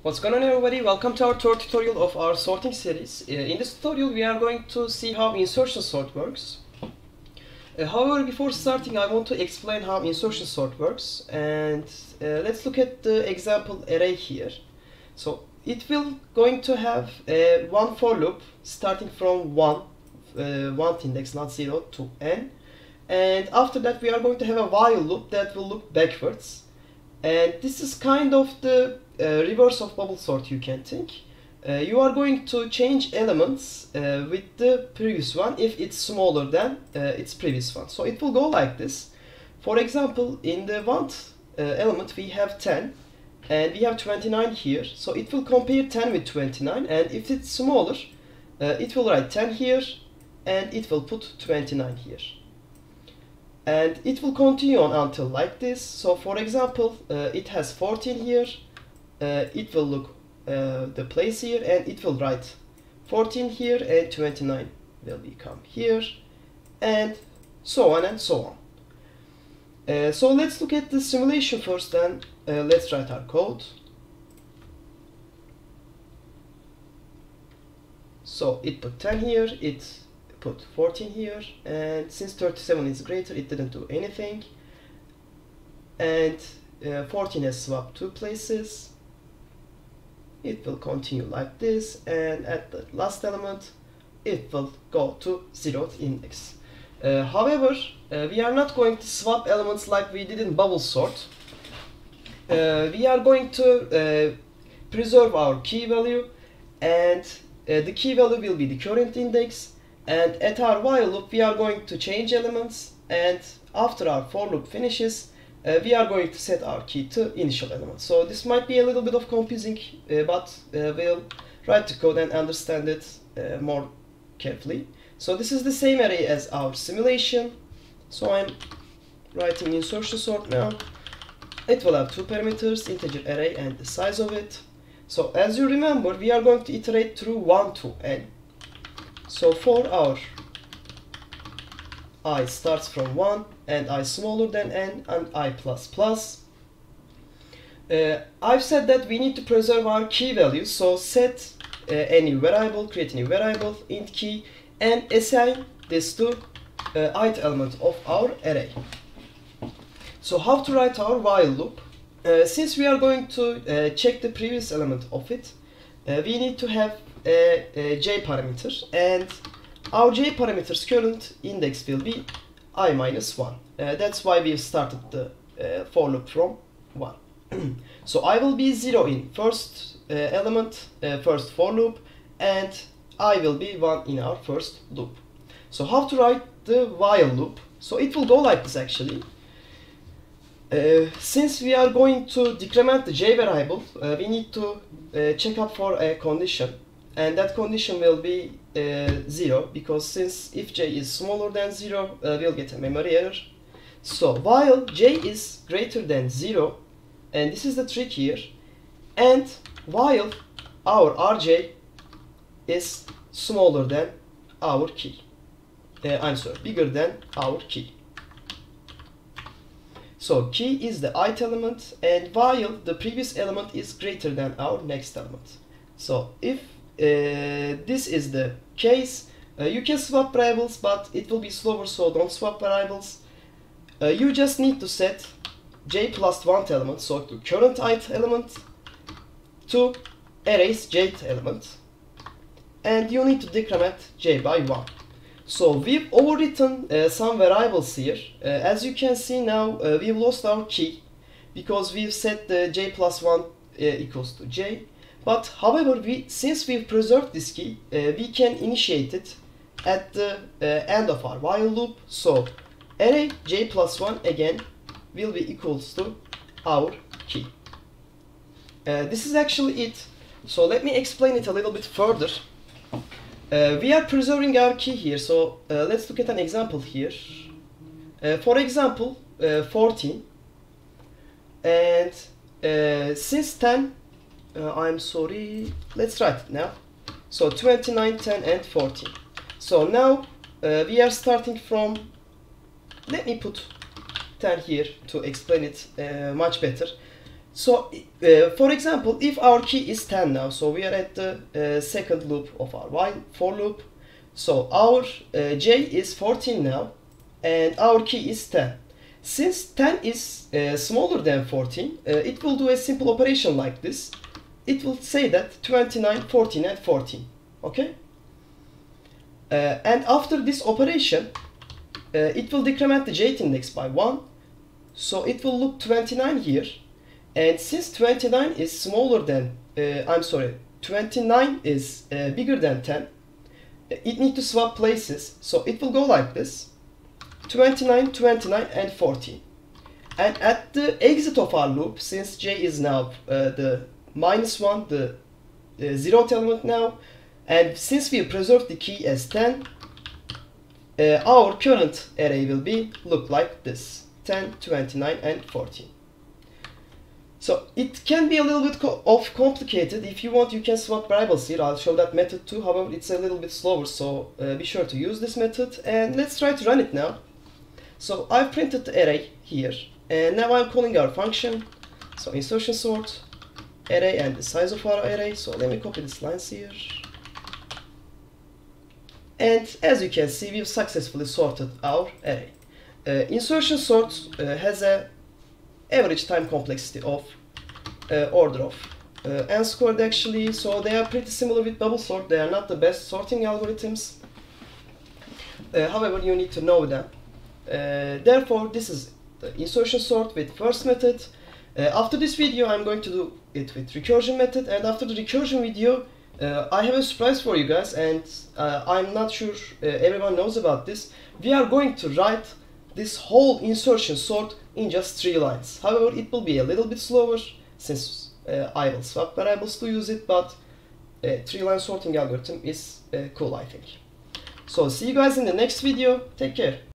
What's going on, everybody? Welcome to our third tutorial of our sorting series. In this tutorial we are going to see how insertion sort works. However, before starting I want to explain how insertion sort works, and let's look at the example array here. So it will going to have one for loop starting from 1 index, not 0, to n, and after that we are going to have a while loop that will look backwards. And this is kind of the reverse of bubble sort, you can think. You are going to change elements with the previous one if it's smaller than its previous one. So it will go like this. For example, in the want element we have 10 and we have 29 here. So it will compare 10 with 29, and if it's smaller, it will write 10 here and it will put 29 here. And it will continue on until like this. So for example, it has 14 here, it will look the place here and it will write 14 here, and 29 will become here, and so on and so on. So let's look at the simulation first, and let's write our code. So it put 10 here, it put 14 here, and since 37 is greater it didn't do anything, and 14 has swapped 2 places. It will continue like this, and at the last element it will go to 0th index. However, we are not going to swap elements like we did in bubble sort. We are going to preserve our key value, and the key value will be the current index. And at our while loop we are going to change elements, and after our for loop finishes we are going to set our key to initial element. So this might be a little bit of confusing, but we'll write the code and understand it more carefully. So this is the same array as our simulation. So I'm writing insertion sort now. It will have 2 parameters, integer array and the size of it. So as you remember, we are going to iterate through 1 to n. So for our I starts from 1 and I smaller than n and I plus plus, I've said that we need to preserve our key values. So set a new variable, create a new variable, int key, and assign this to ith element of our array. So how to write our while loop? Since we are going to check the previous element of it, we need to have a j parameter, and our j parameter's current index will be I minus 1. That's why we've started the for loop from 1. So I will be 0 in first element, first for loop, and I will be 1 in our first loop. So how to write the while loop? So it will go like this actually. Since we are going to decrement the j variable, we need to check up for a condition, and that condition will be 0, because since if j is smaller than 0, we'll get a memory error. So while j is greater than 0, and this is the trick here, and while our rj is smaller than our key, bigger than our key. So key is the ith element, and while the previous element is greater than our next element. So if this is the case, you can swap variables, but it will be slower, so don't swap variables. You just need to set j plus 1th element, so the current ith element, to array's jth element, and you need to decrement j by 1. So we've overwritten some variables here. As you can see now, we've lost our key because we've set the j plus 1 equals to j. But however, since we've preserved this key, we can initiate it at the end of our while loop. So array j plus 1 again will be equals to our key. This is actually it. So let me explain it a little bit further. We are preserving our key here, so let's look at an example here. For example, 14, and since 10, I'm sorry, let's write it now. So 29, 10 and 14. So now we are starting from, let me put 10 here to explain it much better. So, for example, if our key is 10 now, so we are at the second loop of our while for loop. So our j is 14 now, and our key is 10. Since 10 is smaller than 14, it will do a simple operation like this. It will say that 29, 14, and 14. Okay? And after this operation, it will decrement the jth index by 1. So it will look 29 here. And since 29 is smaller than, 29 is bigger than 10, it needs to swap places. So it will go like this: 29, 29, and 14. And at the exit of our loop, since j is now the -1, the 0th element now, and since we preserved the key as 10, our current array will look like this: 10, 29, and 14. So it can be a little bit complicated. If you want, you can swap variables here. I'll show that method too. However, it's a little bit slower, so be sure to use this method. And let's try to run it now. So I've printed the array here, and now I'm calling our function. So insertion sort array and the size of our array. So let me copy these lines here. And as you can see, we've successfully sorted our array. Insertion sort has a average time complexity of order of n squared actually, so they are pretty similar with bubble sort. They are not the best sorting algorithms. However, you need to know them. Therefore, this is the insertion sort with first method. After this video, I'm going to do it with recursion method, and after the recursion video, I have a surprise for you guys, and I'm not sure everyone knows about this. We are going to write this whole insertion sort in just 3 lines. However, it will be a little bit slower since I will swap variables to use it, but 3-line sorting algorithm is cool, I think. So see you guys in the next video. Take care.